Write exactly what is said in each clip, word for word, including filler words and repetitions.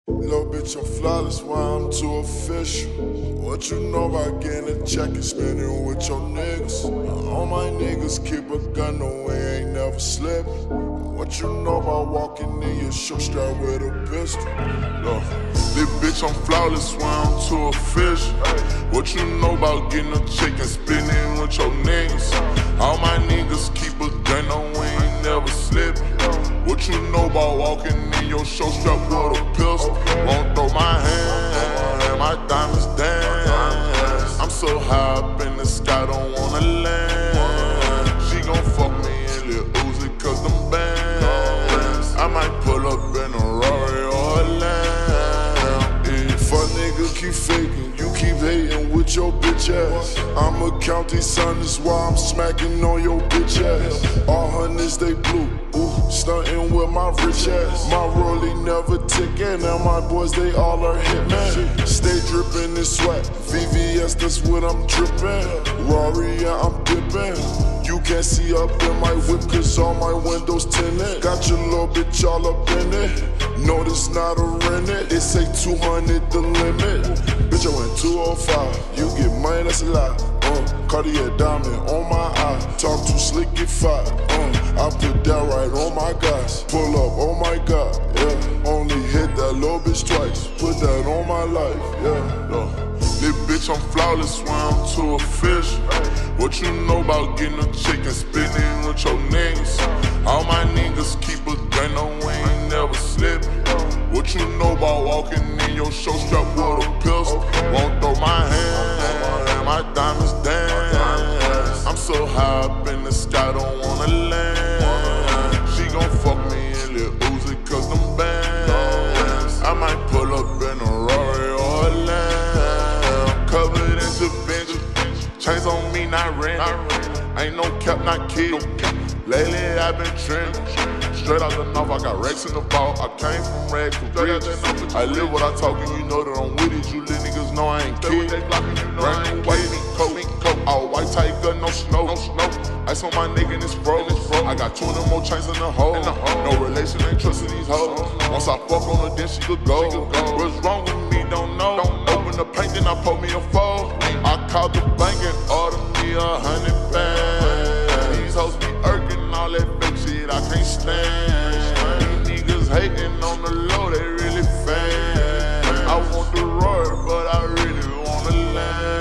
Little bitch, I'm flawless, why I'm too official. What you know about getting a check and spending with your niggas? All my niggas keep a gun, no we ain't never slipping. What you know about walking in your shoe strap with a pistol? Look, this bitch, I'm flawless, why I'm too official. What you know about getting a check and spending with your niggas? All my niggas keep a gun, no we ain't never slipping. What you know about walking in your show strap with a pistol? Won't throw my hand, my diamonds dance. I'm so high up in the sky, don't wanna land. She gon' fuck me in Lil Uzi cause them bands. I might pull up in a Rari or a Lamb. If a nigga keep faking, you keep hating with your bitch ass. I'ma count these hundreds while I'm smacking on your bitch ass. All hundreds they blue, ooh, stuntin' with my rich ass. My rollie never tickin', and my boys they all are hitmen. Stay drippin' in sweat, V V S that's what I'm drippin'. Rory, yeah, I'm dippin'. You can't see up in my whip cause all my windows tinted. Got your little bitch all up in it. No, this not a rented. They say two hundred the limit. Bitch, I went two oh five. You get money, that's a lie. Uh, Cartier diamond on my eye. Talk too slick, get fired. Uh, I put that right on my guys. Pull up, oh my god, yeah. Only hit that little bitch twice. Put that on my life, yeah. No. This bitch, I'm flawless, why I'm too official. What you know about getting a chick and spinning with your niggas? All my niggas keep a gun, no we ain't never slipping. What you know about walking in your show strap with a pistol? Won't throw my hand, my diamonds dance. I'm so high up in the sky, don't wanna land. She gon' fuck me in Lil Uzi cause them bands. I might pull up in a Rari or a Lamb. Covered in Vinci, chains on me, not rented. Ain't no cap, not kid. Lately I've been trending. Straight out the north, I got racks in the vault. I came from rags to riches. I live what I talk and you know that I'm with it. You little niggas know I ain't kid. Brand new white coat, all white tight gun, no snow. Ice on my nigga and it's froze. I got two of them more chains in the hole. No relation, ain't trusting these hoes. Once I fuck on her, then she could go. What's wrong with me, don't know. Open the paint, then I pull me a fold. I called the bank and ordered me a hundred bands. These hoes be irking, all that fake shit I can't stand. These niggas hating on the low, they really fan. I want the roar, but I really wanna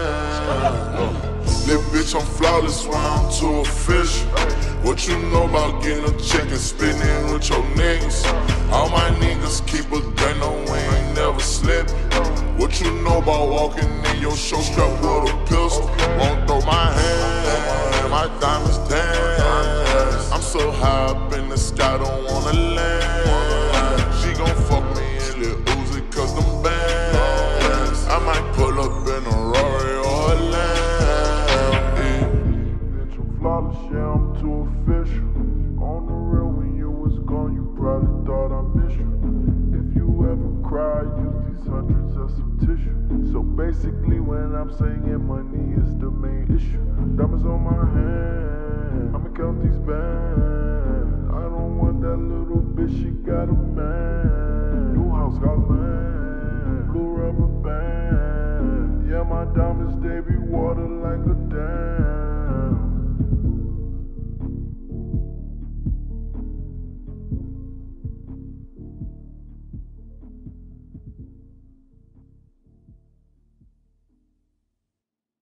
land. Little bitch, I'm flawless, why I'm too official. What you know about getting a check and spinning with your niggas? All my niggas keep a gun, no we ain't never slipping. What you know about walking in your show strap with a pistol? Won't throw my hand, my diamonds dance. I'm so high up in the sky, don't wanna land. She gon' fuck me in Lil Uzi cause them bands. I might pull up in a Rari or a Lamb. Yeah. Bitch, I'm flawless, yeah, I'm too official. On the real, when you was gone, you probably thought I missed you. If you ever cry, use these hundreds as some tissue. So basically, when I'm saying money is the main issue. Diamonds on my hand, I'ma count these bands. I don't want that little bitch, she got a man. New house got land.